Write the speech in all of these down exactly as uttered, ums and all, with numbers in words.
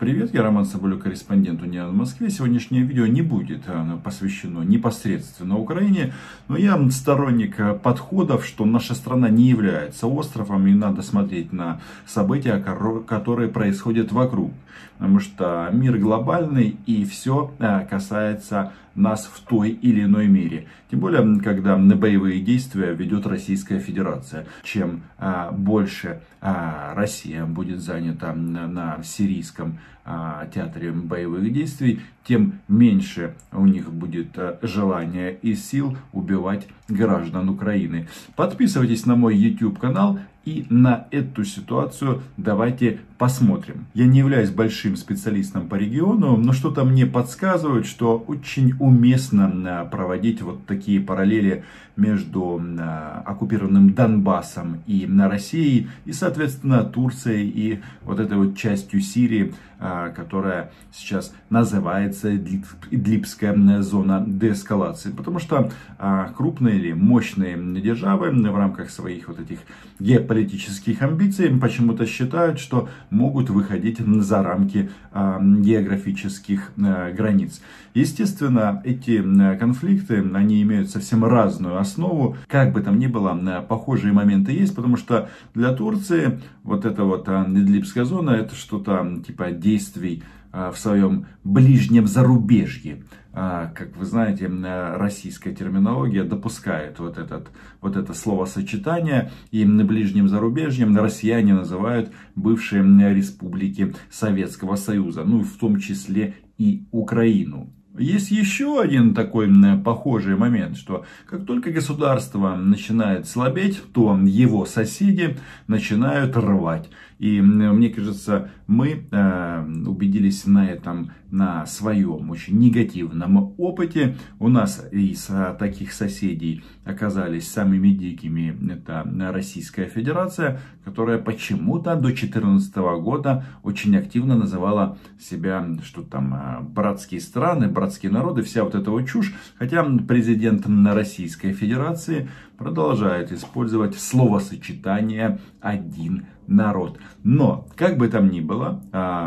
Привет, я Роман Соболюк, корреспондент Униан в Москве. Сегодняшнее видео не будет посвящено непосредственно Украине, но я сторонник подходов, что наша страна не является островом и надо смотреть на события, которые происходят вокруг. Потому что мир глобальный и все касается нас в той или иной мере. Тем более, когда на боевые действия ведет Российская Федерация. Чем а, больше а, Россия будет занята на, на сирийском а, театре боевых действий, тем меньше у них будет а, желания и сил убивать граждан Украины. Подписывайтесь на мой YouTube канал. И на эту ситуацию давайте посмотрим. Я не являюсь большим специалистом по региону, но что-то мне подсказывает, что очень уместно проводить вот такие параллели между оккупированным Донбассом и Россией, и, соответственно, Турцией и вот этой вот частью Сирии, которая сейчас называется Идлибская зона деэскалации. Потому что крупные или мощные державы в рамках своих вот этих геополитических амбиций почему-то считают, что могут выходить за рамки географических границ. Естественно, эти конфликты, они имеют совсем разную основу. Как бы там ни было, похожие моменты есть, потому что для Турции вот эта вот Идлибская зона, это что-то типа действий в своем ближнем зарубежье. Как вы знаете, российская терминология допускает вот, этот, вот это словосочетание. И на ближнем зарубежье россияне называют бывшие республики Советского Союза, ну и в том числе и Украину. Есть еще один такой похожий момент, что как только государство начинает слабеть, то его соседи начинают рвать. И мне кажется, мы э, убедились на этом, на своем очень негативном опыте. У нас из таких соседей оказались самыми дикими. Это Российская Федерация, которая почему-то до две тысячи четырнадцатого года очень активно называла себя, что там, братские страны, братские народы, вся вот эта вот чушь. Хотя президент Российской Федерации продолжает использовать словосочетание «один народ». Но, как бы там ни было,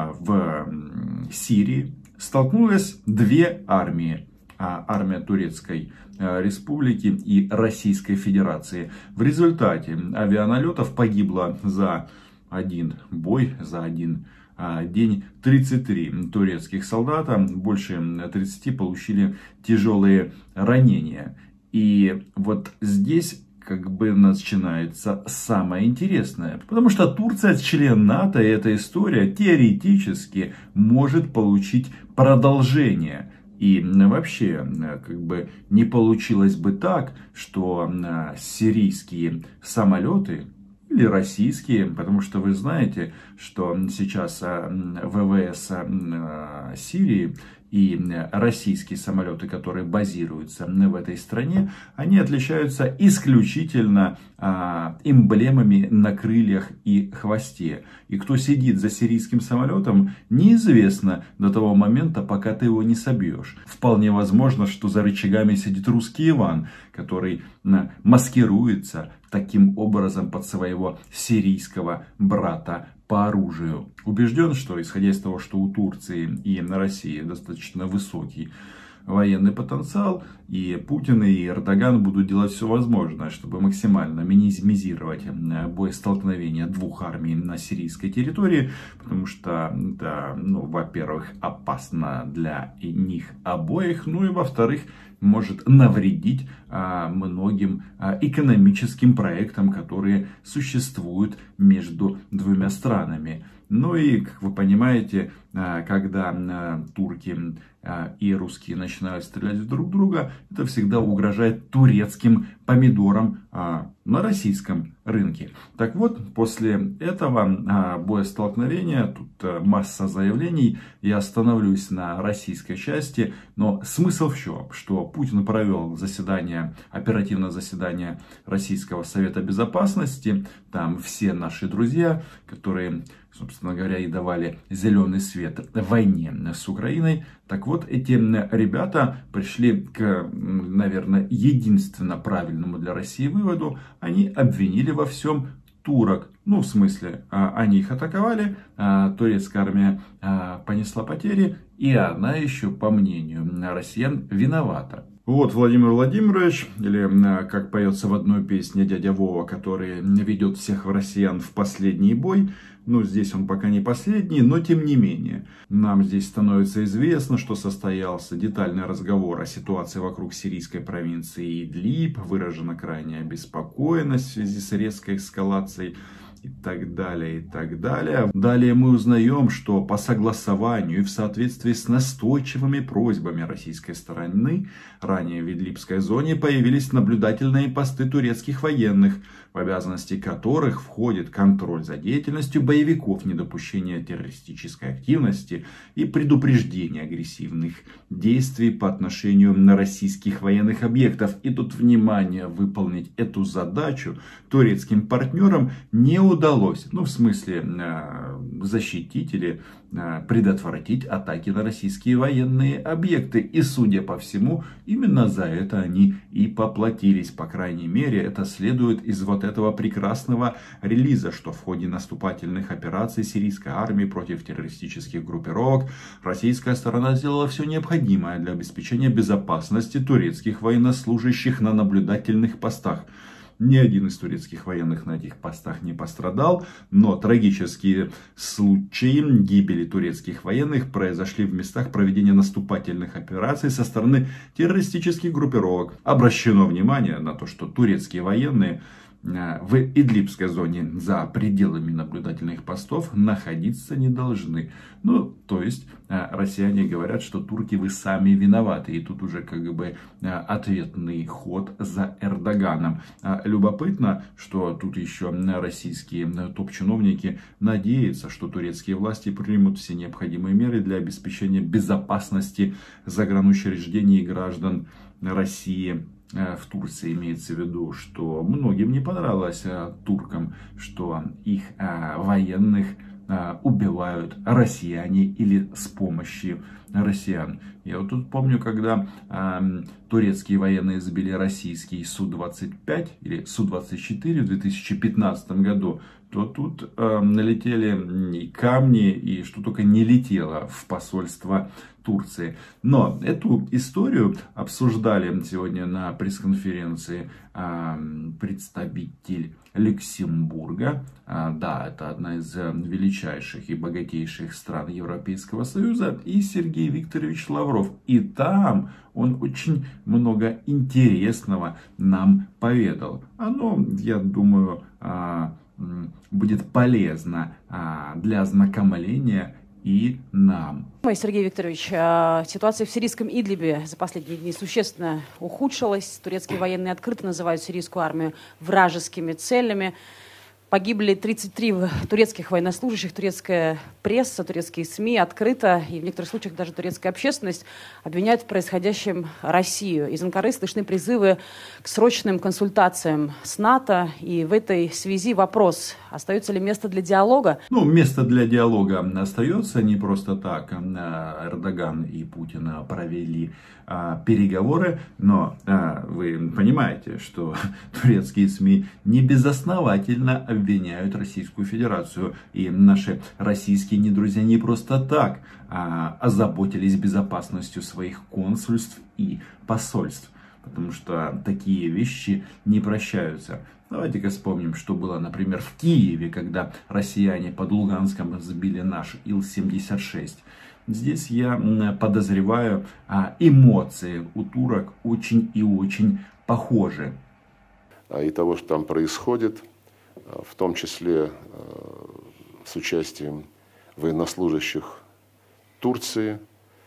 в Сирии столкнулись две армии. Армия Турецкой Республики и Российской Федерации. В результате авианалетов погибло за один бой, за один день тридцать три турецких солдата, больше тридцати получили тяжелые ранения. И вот здесь как бы начинается самое интересное. Потому что Турция член НАТО, и эта история теоретически может получить продолжение. И вообще, как бы не получилось бы так, что сирийские самолеты или российские, потому что вы знаете, что сейчас ВВС Сирии и российские самолеты, которые базируются в этой стране, они отличаются исключительно а, эмблемами на крыльях и хвосте. И кто сидит за сирийским самолетом, неизвестно до того момента, пока ты его не собьешь. Вполне возможно, что за рычагами сидит русский Иван, который а, маскируется таким образом под своего сирийского брата по оружию. Убежден, что исходя из того, что у Турции и на России достаточно высокий военный потенциал, и Путин, и Эрдоган будут делать все возможное, чтобы максимально минимизировать боестолкновение двух армий на сирийской территории, потому что это, ну, во-первых, опасно для них обоих, ну и во-вторых, может навредить а, многим а, экономическим проектам, которые существуют между двумя странами. Ну и, как вы понимаете, а, когда а, турки а, и русские начинают стрелять в друг друга, это всегда угрожает турецким помидорам а, на российском рынке. Так вот, после этого а, боестолкновения, тут а, масса заявлений, я остановлюсь на российской части, но смысл в чем? Что Путин провел заседание, оперативное заседание Российского Совета Безопасности, там все наши друзья, которые, собственно говоря, и давали зеленый свет войне с Украиной. Так вот, эти ребята пришли к, наверное, единственно правильному для России выводу. Они обвинили во всем турок. Ну, в смысле, они их атаковали, турецкая армия понесла потери, и она еще, по мнению россиян, виновата. Вот Владимир Владимирович, или как поется в одной песне дядя Вова, который ведет всех россиян в последний бой. Ну, здесь он пока не последний, но тем не менее. Нам здесь становится известно, что состоялся детальный разговор о ситуации вокруг сирийской провинции Идлиб. Выражена крайняя обеспокоенность в связи с резкой эскалацией. И так далее, и так далее. Далее мы узнаем, что по согласованию и в соответствии с настойчивыми просьбами российской стороны, ранее в Идлибской зоне появились наблюдательные посты турецких военных, в обязанности которых входит контроль за деятельностью боевиков, недопущение террористической активности и предупреждение агрессивных действий по отношению на российских военных объектов. И тут, внимание, выполнить эту задачу турецким партнерам не удалось. удалось, ну в смысле защитить или предотвратить атаки на российские военные объекты. И судя по всему, именно за это они и поплатились. По крайней мере, это следует из вот этого прекрасного релиза, что в ходе наступательных операций сирийской армии против террористических группировок российская сторона сделала все необходимое для обеспечения безопасности турецких военнослужащих на наблюдательных постах. Ни один из турецких военных на этих постах не пострадал, но трагические случаи гибели турецких военных произошли в местах проведения наступательных операций со стороны террористических группировок. Обращено внимание на то, что турецкие военные в Идлибской зоне за пределами наблюдательных постов находиться не должны. Ну, то есть, россияне говорят, что турки, вы сами виноваты. И тут уже как бы ответный ход за Эрдоганом. Любопытно, что тут еще российские топ-чиновники надеются, что турецкие власти примут все необходимые меры для обеспечения безопасности загранучреждений и граждан России. В Турции имеется в виду, что многим не понравилось туркам, что их военных убивают россияне или с помощью россиян. Я вот тут помню, когда э, турецкие военные сбили российский Су двадцать пять или Су двадцать четыре в две тысячи пятнадцатом году, то тут э, налетели и камни, и что только не летело в посольство Турции. Но эту историю обсуждали сегодня на пресс-конференции э, представитель Люксембурга. Э, да, это одна из величайших и богатейших стран Европейского Союза, и Сергей Викторович Лавров. И там он очень много интересного нам поведал. Оно, я думаю, э, будет полезно э, для ознакомления и нам. Сергей Викторович, ситуация в сирийском Идлибе за последние дни существенно ухудшилась. Турецкие военные открыто называют сирийскую армию вражескими целями. Погибли тридцать три турецких военнослужащих. Турецкая пресса, турецкие СМИ открыто, и в некоторых случаях даже турецкая общественность, обвиняют в происходящем Россию. Из Анкары слышны призывы к срочным консультациям с НАТО. И в этой связи вопрос: остается ли место для диалога? Ну, место для диалога остается. Не просто так Эрдоган и Путин провели а, переговоры. Но а, вы понимаете, что турецкие СМИ не безосновательно обвиняют Российскую Федерацию. И наши российские недрузья не просто так а, озаботились безопасностью своих консульств и посольств. Потому что такие вещи не прощаются. Давайте-ка вспомним, что было, например, в Киеве, когда россияне под Луганском сбили наш Ил семьдесят шесть. Здесь я подозреваю, эмоции у турок очень и очень похожи. И того, что там происходит, в том числе с участием военнослужащих Турции,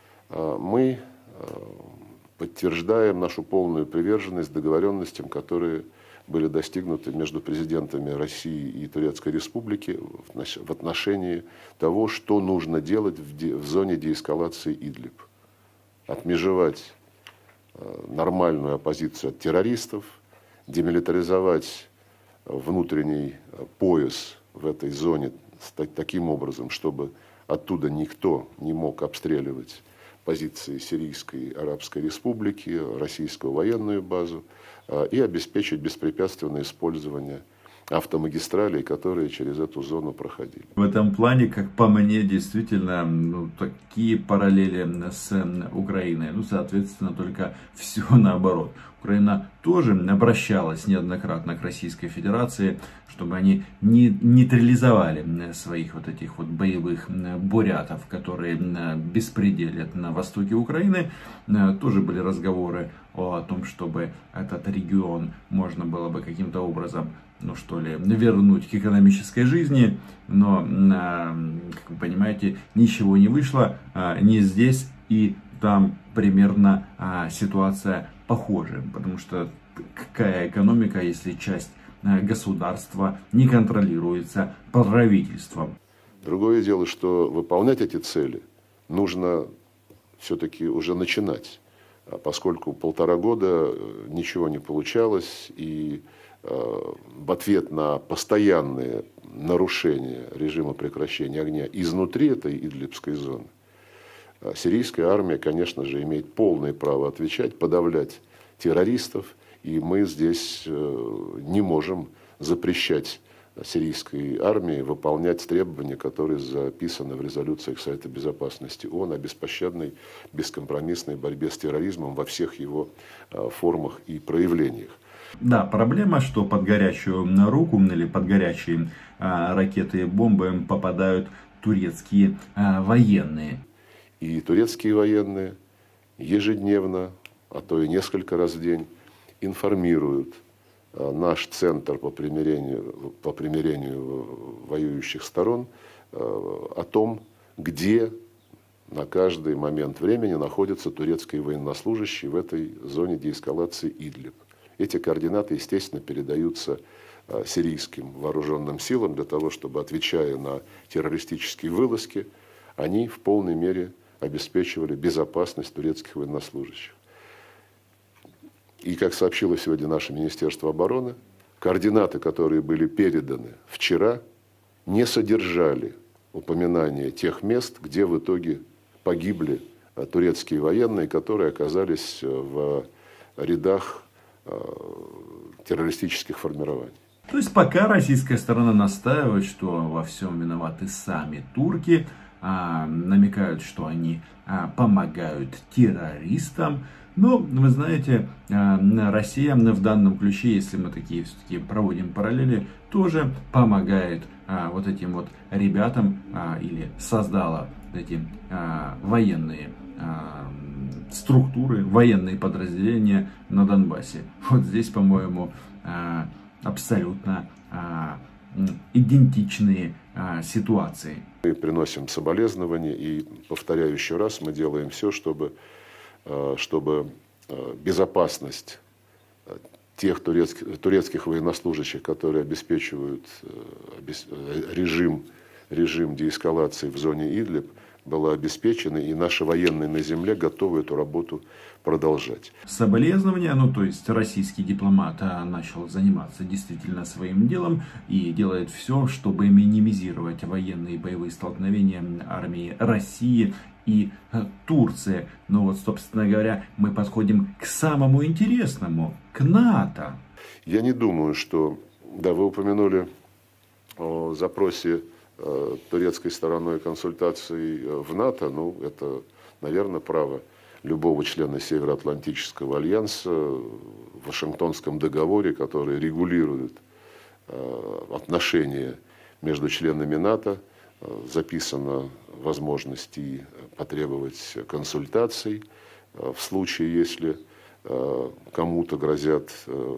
мы подтверждаем нашу полную приверженность договоренностям, которые были достигнуты между президентами России и Турецкой Республики в отношении того, что нужно делать в, де, в зоне деэскалации Идлиб. Отмежевать нормальную оппозицию от террористов, демилитаризовать внутренний пояс в этой зоне таким образом, чтобы оттуда никто не мог обстреливать позиции Сирийской Арабской Республики, российскую военную базу, и обеспечить беспрепятственное использование автомагистралей, которые через эту зону проходили. В этом плане, как по мне, действительно, ну, такие параллели с Украиной. Ну, соответственно, только все наоборот. Украина тоже обращалась неоднократно к Российской Федерации, чтобы они не нейтрализовали своих вот этих вот боевых бурятов, которые беспределят на востоке Украины. Тоже были разговоры о том, чтобы этот регион можно было бы каким-то образом, ну что ли, вернуть к экономической жизни, но, как вы понимаете, ничего не вышло ни здесь и там примерно ситуация похожа, потому что какая экономика, если часть государства не контролируется правительством. Другое дело, что выполнять эти цели нужно все-таки уже начинать, поскольку полтора года ничего не получалось, и в ответ на постоянные нарушения режима прекращения огня изнутри этой Идлибской зоны, сирийская армия, конечно же, имеет полное право отвечать, подавлять террористов, и мы здесь не можем запрещать сирийской армии выполнять требования, которые записаны в резолюциях Совета Безопасности ООН о беспощадной, бескомпромиссной борьбе с терроризмом во всех его формах и проявлениях. Да, проблема, что под горячую руку или под горячие а, ракеты и бомбы попадают турецкие а, военные. И турецкие военные ежедневно, а то и несколько раз в день информируют а, наш центр по примирению, по примирению воюющих сторон а, о том, где на каждый момент времени находятся турецкие военнослужащие в этой зоне деэскалации Идлиб. Эти координаты, естественно, передаются сирийским вооруженным силам для того, чтобы, отвечая на террористические вылазки, они в полной мере обеспечивали безопасность турецких военнослужащих. И, как сообщило сегодня наше Министерство обороны, координаты, которые были переданы вчера, не содержали упоминания тех мест, где в итоге погибли турецкие военные, которые оказались в рядах террористических формирований. То есть пока российская сторона настаивает, что во всем виноваты сами турки, а, намекают, что они а, помогают террористам. Но, вы знаете, а, Россия в данном ключе, если мы такие все-таки проводим параллели, тоже помогает а, вот этим вот ребятам а, или создала эти а, военные а, структуры, военные подразделения на Донбассе. Вот здесь, по-моему, абсолютно идентичные ситуации. Мы приносим соболезнования и, повторяю еще раз, мы делаем все, чтобы, чтобы безопасность тех турецких, турецких военнослужащих, которые обеспечивают режим, режим деэскалации в зоне Идлиб, была обеспечена, и наши военные на земле готовы эту работу продолжать. Соболезнования, ну то есть российский дипломат начал заниматься действительно своим делом и делает все, чтобы минимизировать военные боевые столкновения армии России и Турции. Но вот, собственно говоря, мы подходим к самому интересному, к НАТО. Я не думаю, что... Да, вы упомянули о запросе турецкой стороной консультаций в НАТО. Ну, это, наверное, право любого члена Североатлантического альянса в Вашингтонском договоре, который регулирует отношения между членами НАТО. Записана возможность и потребовать консультаций в случае, если кому-то грозят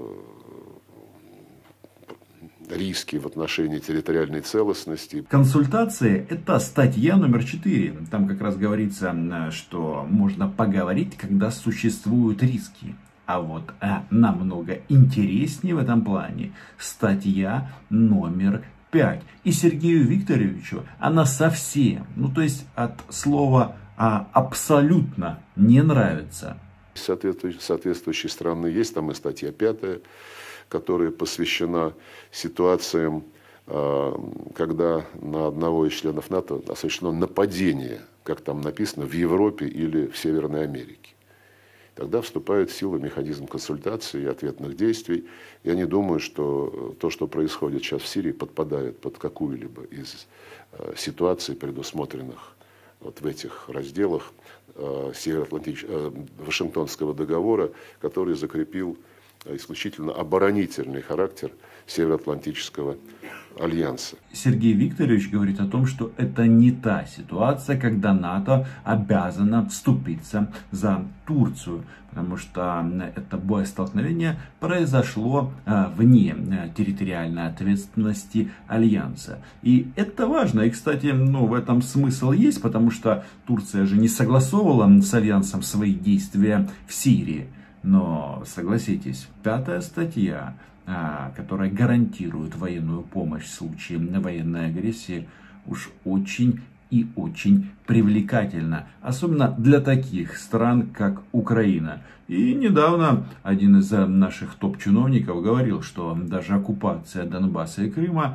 риски в отношении территориальной целостности. Консультации – это статья номер четыре. Там как раз говорится, что можно поговорить, когда существуют риски. А вот а, намного интереснее в этом плане статья номер пять. И Сергею Викторовичу она совсем, ну то есть от слова а, абсолютно не нравится. Соответствующей, соответствующей страны есть там и статья пятая, которая посвящена ситуациям, когда на одного из членов НАТО осуществлено нападение, как там написано, в Европе или в Северной Америке. тогда вступает в силу механизм консультации и ответных действий. Я не думаю, что то, что происходит сейчас в Сирии, подпадает под какую-либо из ситуаций, предусмотренных вот в этих разделах Североатлантич... Вашингтонского договора, который закрепил исключительно оборонительный характер Североатлантического альянса. Сергей Викторович говорит о том, что это не та ситуация, когда НАТО обязано вступиться за Турцию, потому что это боестолкновение произошло вне территориальной ответственности альянса. И это важно. И, кстати, ну, в этом смысл есть, потому что Турция же не согласовывала с альянсом свои действия в Сирии. Но, согласитесь, пятая статья, которая гарантирует военную помощь в случае военной агрессии, уж очень и очень привлекательна. Особенно для таких стран, как Украина. И недавно один из наших топ-чиновников говорил, что даже оккупация Донбасса и Крыма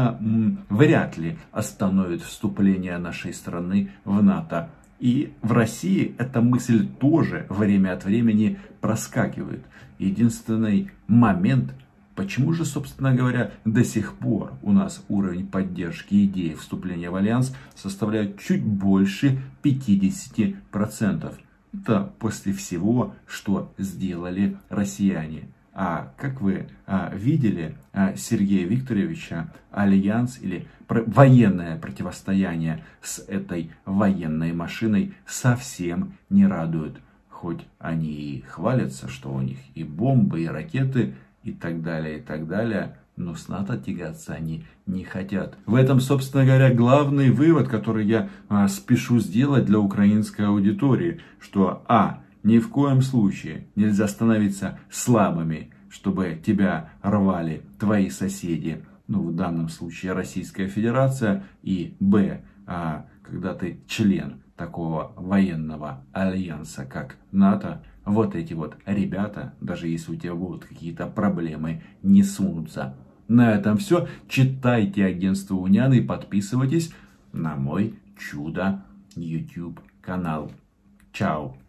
вряд ли остановит вступление нашей страны в НАТО. И в России эта мысль тоже время от времени проскакивает. Единственный момент, почему же, собственно говоря, до сих пор у нас уровень поддержки идеи вступления в альянс составляет чуть больше пятидесяти процентов. Это после всего, что сделали россияне. А как вы а, видели а, Сергея Викторовича, альянс или про- военное противостояние с этой военной машиной совсем не радует. Хоть они и хвалятся, что у них и бомбы, и ракеты, и так далее, и так далее, но с НАТО тягаться они не хотят. В этом, собственно говоря, главный вывод, который я а, спешу сделать для украинской аудитории, что а. Ни в коем случае нельзя становиться слабыми, чтобы тебя рвали твои соседи, ну в данном случае Российская Федерация, и б. А, когда ты член такого военного альянса, как НАТО, вот эти вот ребята, даже если у тебя будут какие-то проблемы, не сунутся. На этом все. Читайте агентство Уняны и подписывайтесь на мой чудо YouTube канал. Чао.